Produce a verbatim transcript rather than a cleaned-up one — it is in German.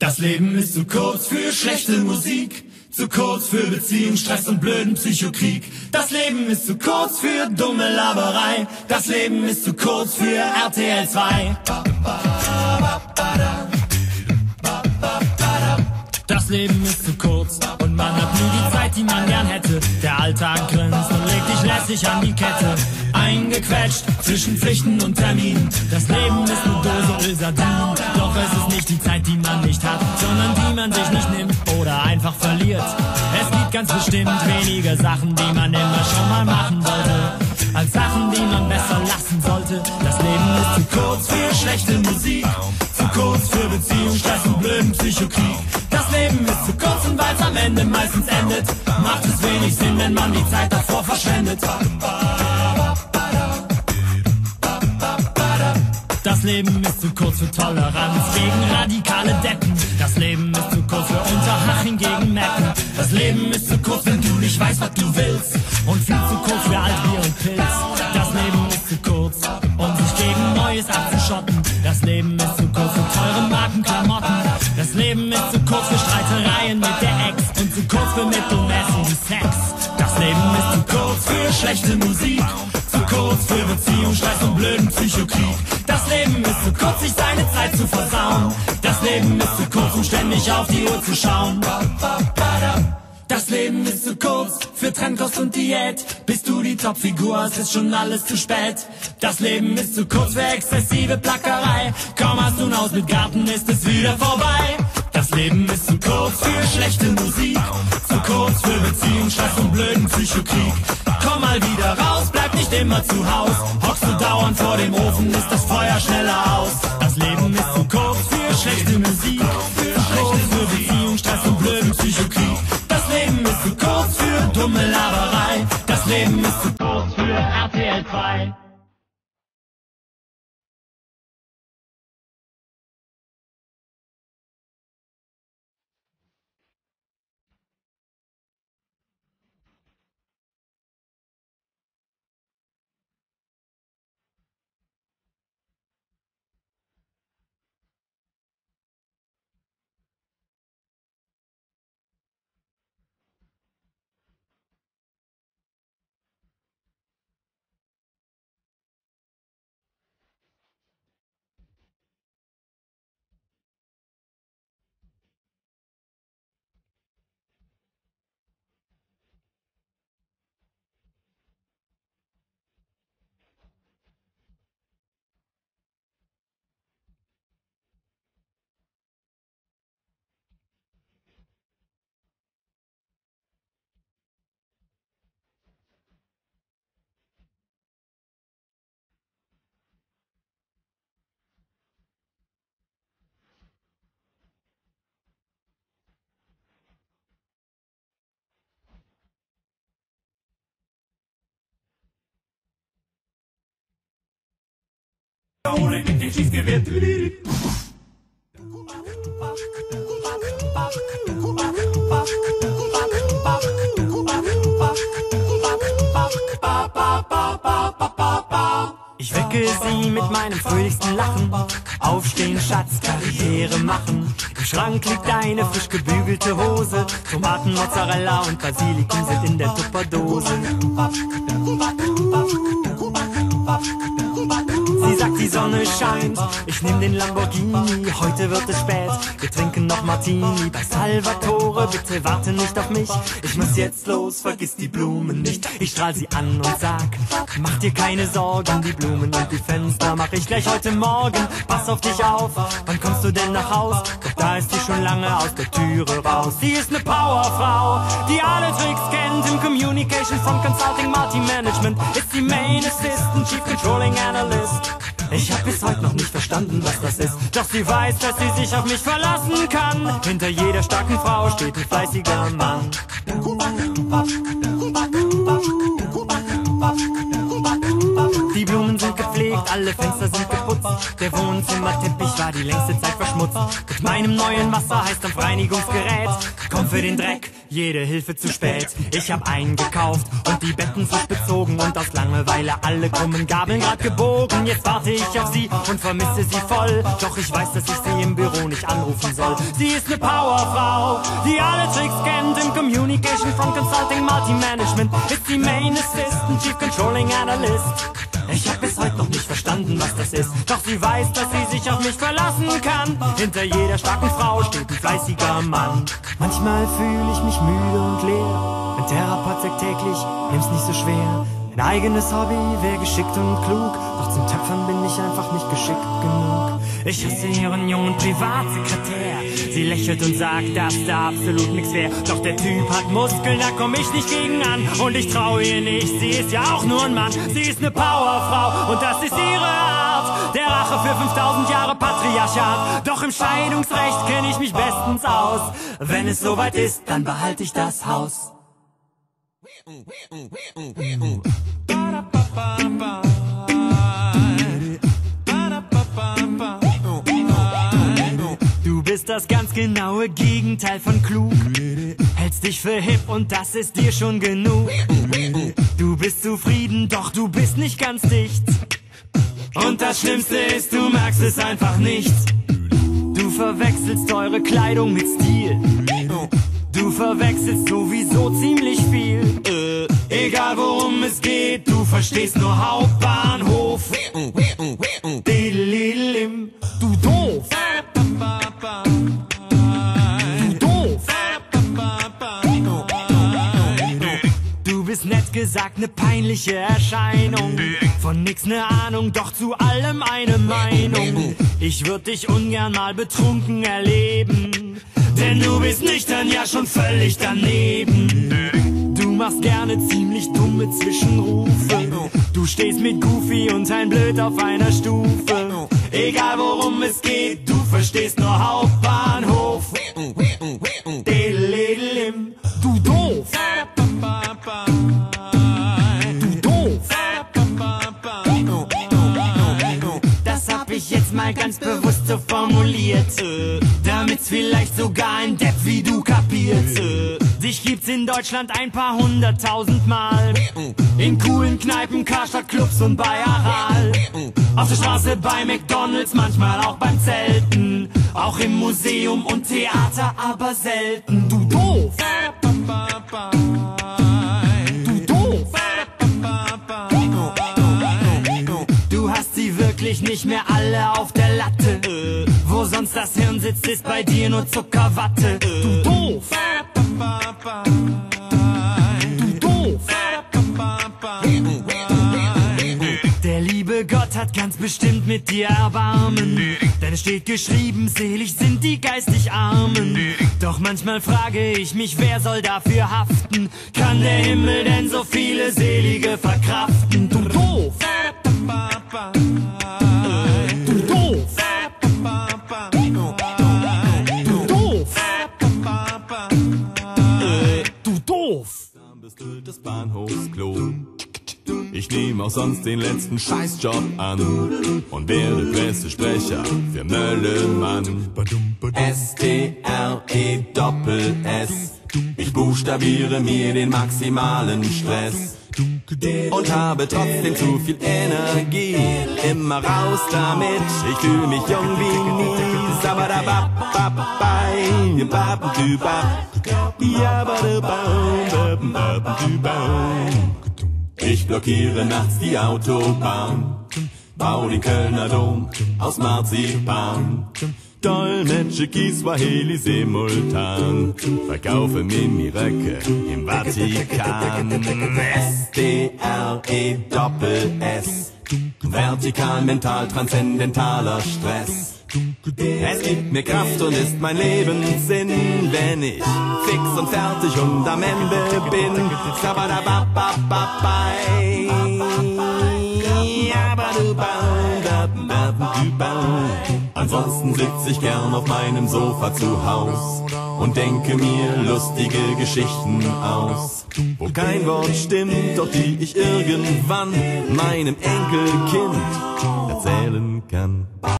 Das Leben ist zu kurz für schlechte Musik, zu kurz für Beziehungsstress und blöden Psychokrieg. Das Leben ist zu kurz für dumme Laberei, das Leben ist zu kurz für R T L zwei. Das Leben ist zu kurz und man hat nie die Zeit, die man gern hätte. Der Alltag grinst und legt dich lässig an die Kette. Eingequetscht zwischen Pflichten und Terminen. Das Leben ist eine Dose Ölsardinen. Doch es ist nicht die Zeit, die man nicht hat, sondern die man sich nicht nimmt oder einfach verliert. Es gibt ganz bestimmt wenige Sachen, die man immer schon mal machen sollte, als Sachen, die man besser lassen sollte. Das Leben ist zu kurz für schlechte Musik, zu kurz für Beziehungsstress und blöden Psychokrieg. Das Leben ist zu kurz und weil's am Ende meistens endet, macht es wenig Sinn, wenn man die Zeit davor verschwendet. Das Leben ist zu kurz für Toleranz gegen radikale Deppen. Das Leben ist zu kurz für Unterhaching gegen Meppen. Das Leben ist zu kurz, wenn du nicht weißt, was du willst. Und viel zu kurz für Altbier und Pilz. Das Leben ist zu kurz, um sich gegen Neues abzuschotten. Das Leben ist zu kurz für teure Markenklamotten. Das Leben ist zu kurz für Streitereien mit der Ex und zu kurz für mittelmäßigen Sex. Das Leben ist zu kurz für schlechte Musik, zu kurz für Beziehungsstress und blöden Psychokrieg. Das Leben ist zu kurz, sich seine Zeit zu versauen. Das Leben ist zu kurz, um ständig auf die Uhr zu schauen. Das Leben ist zu kurz für Trendkost und Diät. Bis du die Topfigur hast, ist schon alles zu spät. Das Leben ist zu kurz für exzessive Plackerei. Kaum hast du ein Haus mit Garten, ist es wieder vorbei. Das Leben ist zu kurz für schlechte Musik, zu kurz für Beziehungsstress und blöden Psychokrieg. Komm mal wieder raus, bleib nicht immer zu Haus. Hockst du dauernd vor dem Ofen, ist das Feuer schneller aus. Das Leben ist zu kurz für schlechte Musik, zu kurz für Beziehungsstress und blöden Psychokrieg. Das Leben ist zu kurz für dumme Laberei. Das Leben ist zu kurz für R T L zwei. Ohne in den Schießgewehr. Ich wecke sie mit meinem fröhlichsten Lachen. Aufstehen, Schatz, Karriere machen. Im Schrank liegt eine frisch gebügelte Hose. Tomaten, Mozzarella und Basilikum sind in der Tupperdose. Sie sagt, die Sonne scheint, ich nehm den Lamborghini. Heute wird es spät, wir trinken noch Martini. Bei Salvatore, bitte warte nicht auf mich. Ich muss jetzt los, vergiss die Blumen nicht. Ich strahl sie an und sag, mach dir keine Sorgen. Die Blumen und die Fenster mach ich gleich heute Morgen. Pass auf dich auf, wann kommst du denn nach Haus? Doch da ist sie schon lange aus der Türe raus. Sie ist ne Powerfrau, die alle Tricks kennt. Im Communication von Consulting Multi-Management ist sie Main Assistant, Chief Controlling Analyst. Ich hab bis heute noch nicht verstanden, was das ist. Doch sie weiß, dass sie sich auf mich verlassen kann. Hinter jeder starken Frau steht ein fleißiger Mann. Die Blumen sind gepflegt, alle Fenster sind geputzt. Der Wohnzimmerteppich war die längste Zeit verschmutzt. Mit meinem neuen Wasser heißt am Reinigungsgerät, komm für den Dreck, jede Hilfe zu spät. Ich hab eingekauft und die Betten frisch bezogen und aus Langeweile alle krummen Gabeln grad gebogen. Jetzt warte ich auf sie und vermisse sie voll, doch ich weiß, dass ich sie im Büro nicht anrufen soll. Sie ist ne Powerfrau, die alle Tricks kennt im Communication, Front Consulting, Multi-Management. Ist die Main Assistant, Chief Controlling Analyst. Ich hab bis heute noch nicht verstanden, was das ist, doch sie weiß, dass sie sich auf mich verlassen kann. Hinter jeder starken Frau steht ein fleißiger Mann. Manchmal fühle ich mich müde und leer. Ein Therapeut sagt täglich, nimm's nicht so schwer. Mein eigenes Hobby wäre geschickt und klug, doch zum Töpfern bin ich einfach nicht geschickt genug. Ich hasse ihren jungen Privatsekretär. Sie lächelt und sagt, dass da absolut nichts wäre. Doch der Typ hat Muskeln, da komm ich nicht gegen an. Und ich trau ihr nicht, sie ist ja auch nur ein Mann. Sie ist ne Powerfrau und das ist ihre Art. Der Rache für fünftausend Jahre Patriarchat. Doch im Scheidungsrecht kenn ich mich bestens aus. Wenn es soweit ist, dann behalte ich das Haus. Du bist das ganz genaue Gegenteil von klug. Hältst dich für hip und das ist dir schon genug. Du bist zufrieden, doch du bist nicht ganz dicht. Und das Schlimmste ist, du merkst es einfach nicht. Du verwechselst eure Kleidung mit Stil. Du verwechselst sowieso ziemlich viel. Äh, egal worum es geht, du verstehst nur Hauptbahnhof. Diddelidim, du doof. Du doof. Du bist nett gesagt ne peinliche Erscheinung. Von nix ne Ahnung, doch zu allem eine Meinung. Ich würd dich ungern mal betrunken erleben, denn du bist nüchtern ja schon völlig daneben. Du machst gerne ziemlich dumme Zwischenrufe. Du stehst mit Goofy und ein Blöd auf einer Stufe. Egal worum es geht, du verstehst nur Hauptbahnhof. Diddelidim, du doof. Du doof. Das hab ich jetzt mal ganz bewusst so formuliert, damit's vielleicht sogar ein Depp wie du kapiert. Dich gibt's in Deutschland ein paar hunderttausend Mal. In coolen Kneipen, Karstadt, Clubs und bei Aral. Auf der Straße, bei McDonalds, manchmal auch beim Zelten. Auch im Museum und Theater, aber selten. Du doof! Du doof! Du hast sie wirklich nicht mehr alle auf der Latte. Wo sonst das Hirn sitzt, ist bei dir nur Zuckerwatte. Du doof! Du doof! Der liebe Gott hat ganz bestimmt mit dir Erbarmen, denn es steht geschrieben, selig sind die geistig Armen. Doch manchmal frage ich mich, wer soll dafür haften? Kann der Himmel denn so viele Selige verkraften? Du doof! Du doof! Du doof! Du doof! Das Bahnhofsklo. Ich nehme auch sonst den letzten Scheißjob an und werde Pressesprecher für Möllemann. S T R E Doppel S. Ich buchstabiere mir den maximalen Stress und habe trotzdem zu viel Energie. Immer raus damit, ich fühle mich jung wie nie. Ich blockiere nachts die Autobahn, bau den Kölner Dom aus Marzipan, dolmetsche Kiswahili simultan, verkaufe Mini-Röcke im Vatikan. S T R E Doppel S, vertikal, mental, transzendentaler Stress. Es gibt mir Kraft und ist mein Lebenssinn, wenn ich fix und fertig und am Ende bin. Ansonsten sitz ich gern auf meinem Sofa zu Haus und denke mir lustige Geschichten aus, wo kein Wort stimmt, doch die ich irgendwann meinem Enkelkind erzählen kann.